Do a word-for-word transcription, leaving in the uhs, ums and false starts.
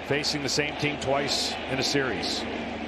facing the same team twice in a series.